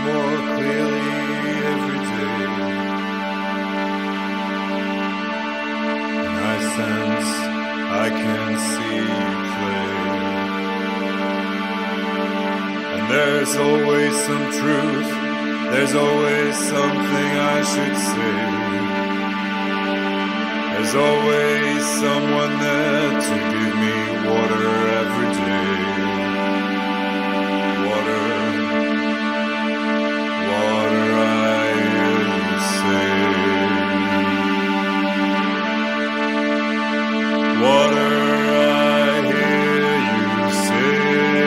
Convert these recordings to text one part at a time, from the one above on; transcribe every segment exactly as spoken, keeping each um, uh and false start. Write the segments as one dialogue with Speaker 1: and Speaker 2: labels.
Speaker 1: more clearly every day, and I sense I can see you play. And there's always some truth, there's always something I should say. There's always someone there to give me water every day. Water, water, I hear you say. Water, I hear you say.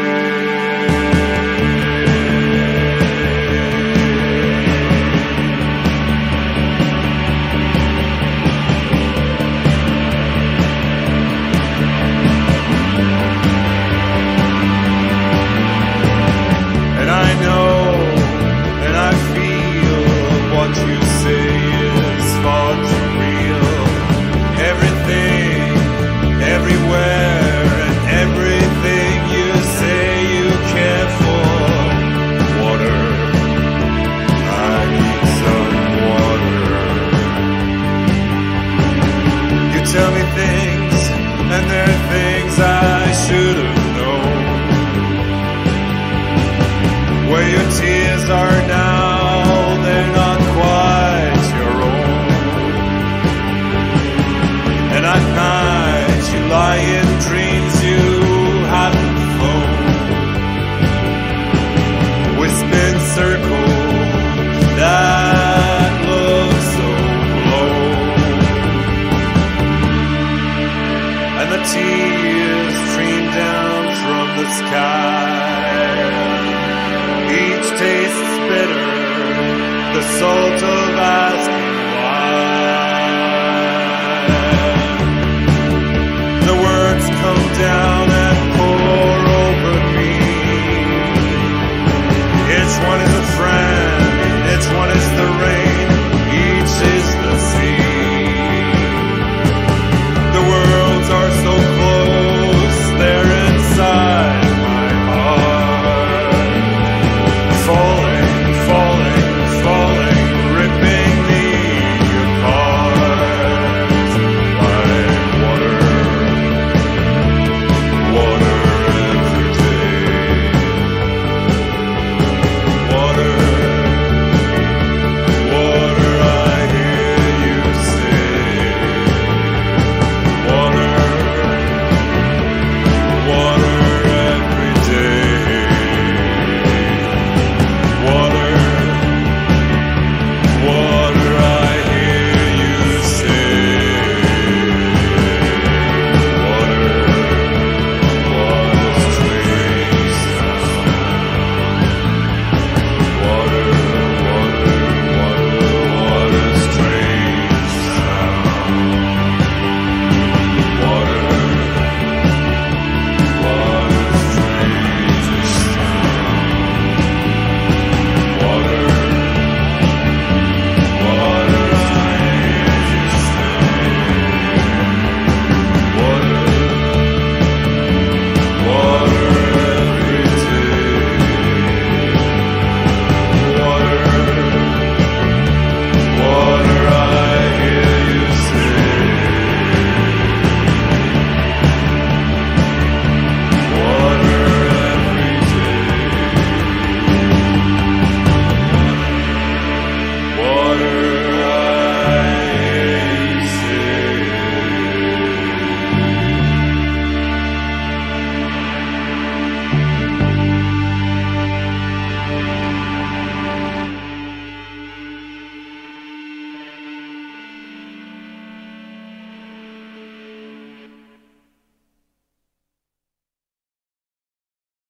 Speaker 1: And I know, and I feel what you say is far too real. Everything, everywhere, and everything you say you care for. Water, I need some water. You tell me things, and there are things I should have known. Where your tears are now, they're not quite your own. And at night you lie in dreams you haven't flown. We spin circles that look so low. And the tears stream down from the sky. Each tastes bitter, the salt of asking